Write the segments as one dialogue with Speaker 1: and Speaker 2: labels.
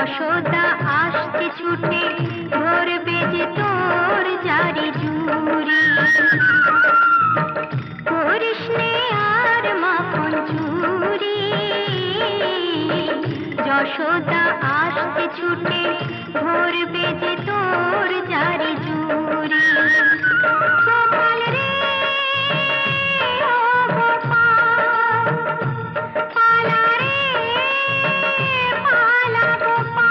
Speaker 1: যশোদা আসছে ছুটে ধরবে যে তোর জারি জুড়ি করিস নে আর মাখন চুরি যশোদা আসছে ছুটে ধরবে যে তোর জারি জুড়ি গোপাল রে ও গোপাল পালা রে পালা গোপাল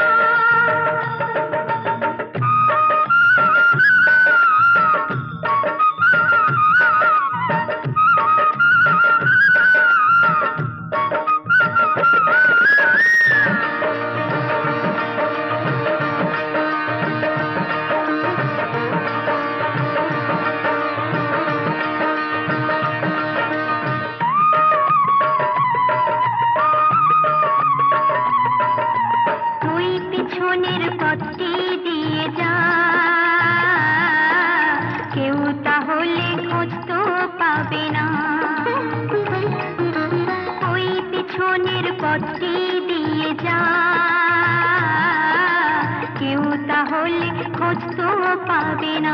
Speaker 1: পিছনের পথটি দিয়ে যা কেউ তাহলে খোঁজ তো পাবে না ওই পিছনের পথটি দিয়ে যা কেউ তাহলে খোঁজ তো পাবে না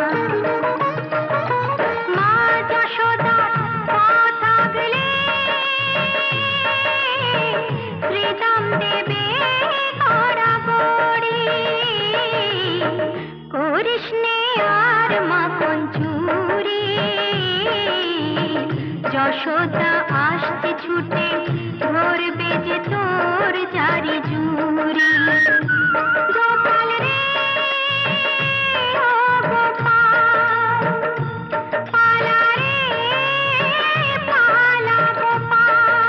Speaker 1: মা যশোদার পা থাকলে শ্রীরাম দেবে করিস নে আর মাখন চুরি যশোদা আসছে ছুটে ধরবে যে তোর জারি জুড়ি গোপাল রে ও গোপাল পালা রে পালা গোপাল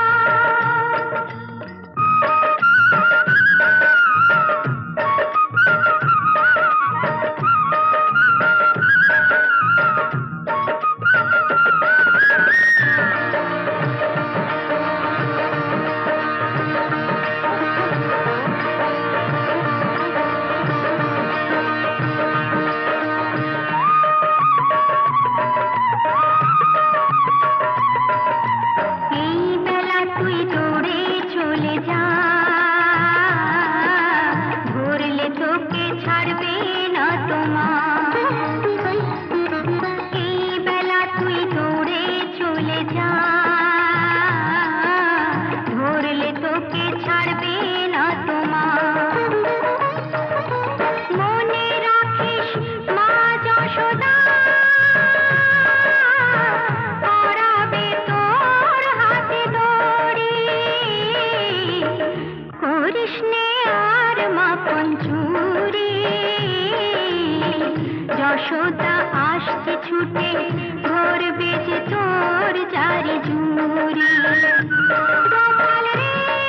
Speaker 1: যশোদা আসছে ছুটে ধরবে যে তোর জারি জুড়ি গোপাল রে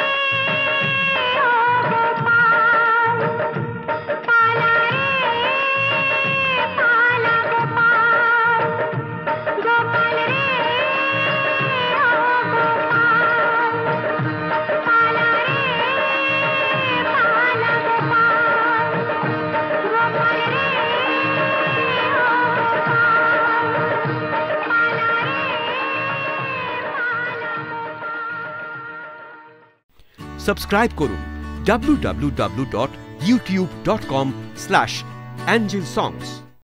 Speaker 1: ও গোপাল পালা রে পালা গোপাল গোপাল রে ও গোপাল পালা রে পালা গোপাল গোপাল রে
Speaker 2: সাবস্ক্রাইব করুন www.youtube.com/angelsongs